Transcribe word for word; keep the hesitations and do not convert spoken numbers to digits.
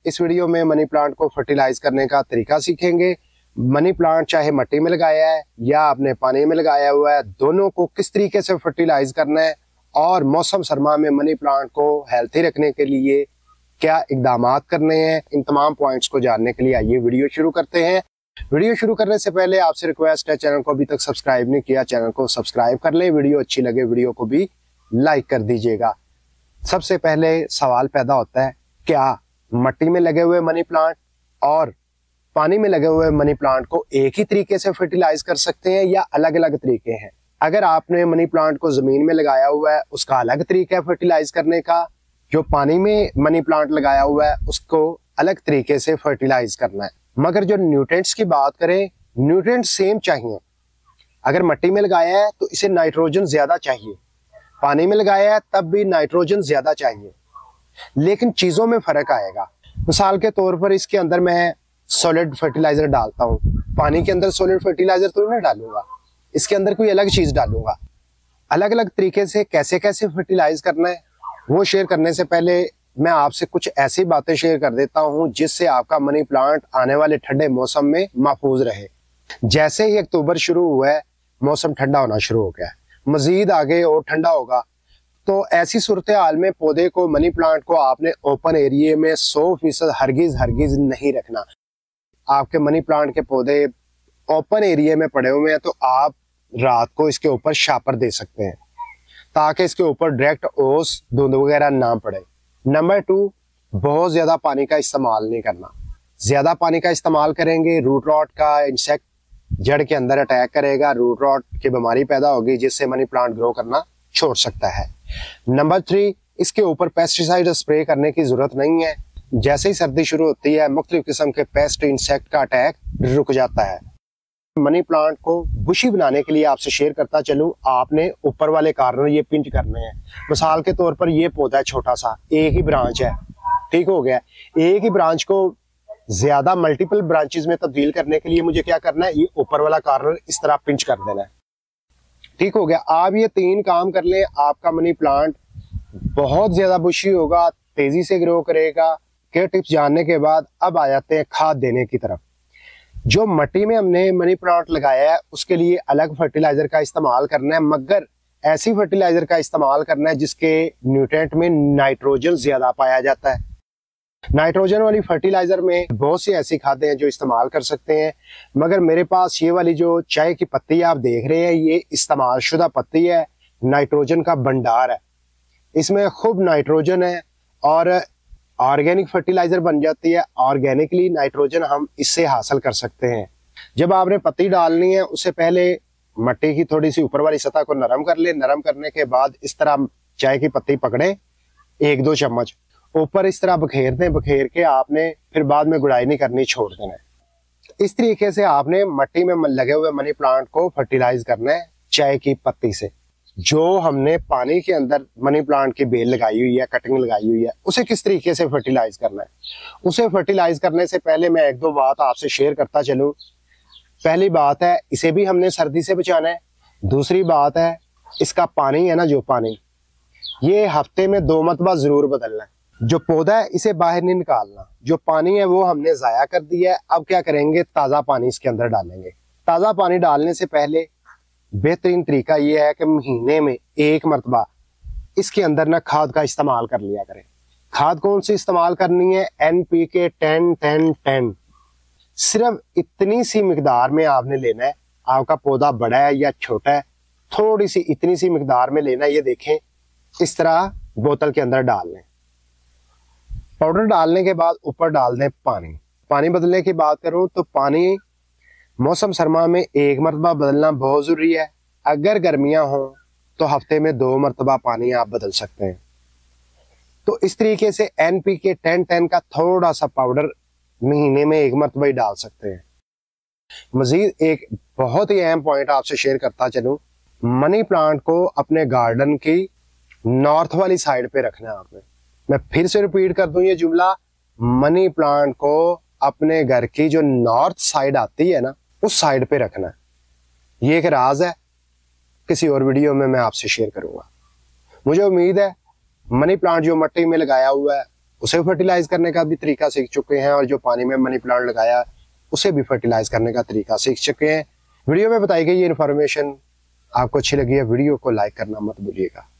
इस वीडियो में money plant को फर्टिलाइज करने का तरीका सीखेंगे। मनी प्लांट चाहे मिट्टी में लगाया है या आपने पानी में लगाया हुआ है, दोनों को किस तरीके से फर्टिलाइज करना है और मौसम सरमा में मनी प्लांट को हेल्थी रखने के लिए क्या इकदाम करने हैं, इन तमाम पॉइंट्स को जानने के लिए आइए वीडियो शुरू करते हैं। वीडियो शुरू करने से पहले आपसे रिक्वेस्ट है, चैनल को अभी तक सब्सक्राइब नहीं किया, चैनल को सब्सक्राइब कर लें। वीडियो अच्छी लगे वीडियो को भी लाइक कर दीजिएगा। सबसे पहले सवाल पैदा होता है, क्या मिट्टी में लगे हुए मनी प्लांट और पानी में लगे हुए मनी प्लांट को एक ही तरीके से फर्टिलाइज कर सकते हैं या अलग अलग तरीके हैं? अगर आपने मनी प्लांट को जमीन में लगाया हुआ है, उसका अलग तरीका है फर्टिलाइज करने का। जो पानी में मनी प्लांट लगाया हुआ है उसको अलग तरीके से फर्टिलाइज करना है। मगर जो न्यूट्रिएंट्स की बात करें, न्यूट्रिएंट्स सेम चाहिए। अगर मिट्टी में लगाया है तो इसे नाइट्रोजन ज्यादा चाहिए, पानी में लगाया है तब भी नाइट्रोजन ज्यादा चाहिए, लेकिन चीजों में फर्क आएगा। मिसाल के तौर पर इसके अंदर मैं सॉलिड फर्टिलाइजर डालता हूँ, पानी के अंदर सॉलिड फर्टिलाइजर तो नहीं डालूंगा, इसके अंदर कोई अलग चीज डालूंगा। अलग अलग तरीके से कैसे कैसे फर्टिलाइज करना है वो शेयर करने से पहले मैं आपसे कुछ ऐसी बातें शेयर कर देता हूं जिससे आपका मनी प्लांट आने वाले ठंडे मौसम में महफूज रहे। जैसे ही अक्टूबर शुरू हुआ है, मौसम ठंडा होना शुरू हो गया है, मजीद आगे और ठंडा होगा। तो ऐसी सूरत हाल में पौधे को, मनी प्लांट को आपने ओपन एरिया में सौ फीसद हरगिज हरगिज नहीं रखना। आपके मनी प्लांट के पौधे ओपन एरिया में पड़े हुए हैं तो आप रात को इसके ऊपर शापर दे सकते हैं ताकि इसके ऊपर डायरेक्ट ओस धुंध वगैरह ना पड़े। नंबर टू, बहुत ज्यादा पानी का इस्तेमाल नहीं करना। ज्यादा पानी का इस्तेमाल करेंगे, रूट रॉट का इंसेक्ट जड़ के अंदर अटैक करेगा, रूट रॉट की बीमारी पैदा होगी जिससे मनी प्लांट ग्रो करना छोड़ सकता है। नंबर थ्री, इसके ऊपर पेस्टिसाइड स्प्रे करने की जरूरत नहीं है। जैसे ही सर्दी शुरू होती है, मुख्तलिफ किस्म के पेस्ट इंसेक्ट का अटैक रुक जाता है। मनी प्लांट को बुशी बनाने के लिए आपसे शेयर करता चलूं, आपने ऊपर वाले कार्नर ये पिंच करने हैं। मिसाल के तौर पर ये पौधा है छोटा सा, एक ही ब्रांच है, ठीक हो गया। एक ही ब्रांच को ज्यादा मल्टीपल ब्रांचेस में तब्दील करने के लिए मुझे क्या करना है, ये ऊपर वाला कार्नर इस तरह पिंच कर देना है, ठीक हो गया। आप ये तीन काम कर ले, आपका मनी प्लांट बहुत ज्यादा बुशी होगा, तेजी से ग्रो करेगा। के टिप्स जानने के बाद अब आ जाते हैं खाद देने की तरफ। जो मिट्टी में हमने मनी प्लांट लगाया है उसके लिए अलग फर्टिलाइजर का इस्तेमाल करना है, मगर ऐसी फर्टिलाइजर का इस्तेमाल करना है जिसके न्यूट्रिएंट में नाइट्रोजन ज्यादा पाया जाता है। नाइट्रोजन वाली फर्टिलाइजर में बहुत सी ऐसी खादें हैं जो इस्तेमाल कर सकते हैं, मगर मेरे पास ये वाली जो चाय की पत्ती आप देख रहे हैं, ये इस्तेमाल शुदा पत्ती है, नाइट्रोजन का भंडार है, इसमें खूब नाइट्रोजन है और ऑर्गेनिक फर्टिलाइजर बन जाती है। ऑर्गेनिकली नाइट्रोजन हम इससे हासिल कर सकते हैं। जब आपने पत्ती डालनी है उससे पहले मिट्टी की थोड़ी सी ऊपर वाली सतह को नरम कर ले। नरम करने के बाद इस तरह चाय की पत्ती पकड़े, एक दो चम्मच ऊपर इस तरह बखेर दें। बखेर के आपने फिर बाद में गुड़ाई नहीं करनी, छोड़ देना है। इस तरीके से आपने मिट्टी में लगे हुए मनी प्लांट को फर्टिलाइज करना है चाय की पत्ती से। जो हमने पानी के अंदर मनी प्लांट की बेल लगाई हुई है, कटिंग लगाई हुई है, उसे किस तरीके से फर्टिलाइज करना है? उसे फर्टिलाइज करने से पहले मैं एक दो बात आपसे शेयर करता चलूं। पहली बात है, इसे भी हमने सर्दी से बचाना है। दूसरी बात है, इसका पानी है ना, जो पानी, ये हफ्ते में दो मरतबा जरूर बदलना है। जो पौधा है इसे बाहर नहीं निकालना। जो पानी है वो हमने जाया कर दिया है, अब क्या करेंगे, ताज़ा पानी इसके अंदर डालेंगे। ताज़ा पानी डालने से पहले बेहतरीन तरीका यह है कि महीने में एक मरतबा इसके अंदर ना खाद का इस्तेमाल कर लिया करें। खाद कौन सी इस्तेमाल करनी है? N P K ten ten ten. सिर्फ इतनी सी मिकदार में आपने लेना है। आपका पौधा बड़ा है या छोटा है, थोड़ी सी इतनी सी मिकदार में लेना है। ये देखें, इस तरह बोतल के अंदर डाल लें। पाउडर डालने के बाद ऊपर डाल दें पानी। पानी बदलने की बात करूं तो पानी मौसम सरमा में एक मरतबा बदलना बहुत जरूरी है। अगर गर्मियां हो तो हफ्ते में दो मरतबा पानी आप बदल सकते हैं। तो इस तरीके से N P K ten ten का थोड़ा सा पाउडर महीने में एक मरतबा ही डाल सकते हैं। मजीद एक बहुत ही अहम पॉइंट आपसे शेयर करता चलूं, मनी प्लांट को अपने गार्डन की नॉर्थ वाली साइड पे रखना है आपने। मैं फिर से रिपीट कर दूं ये जुमला, मनी प्लांट को अपने घर की जो नॉर्थ साइड आती है ना, उस साइड पे रखना है। ये एक राज है, किसी और वीडियो में मैं आपसे शेयर करूंगा। मुझे उम्मीद है मनी प्लांट जो मिट्टी में लगाया हुआ है उसे फर्टिलाइज करने का भी तरीका सीख चुके हैं, और जो पानी में मनी प्लांट लगाया उसे भी फर्टिलाइज करने का तरीका सीख चुके हैं। वीडियो में बताई गई ये इन्फॉर्मेशन आपको अच्छी लगी है, वीडियो को लाइक करना मत भूलिएगा।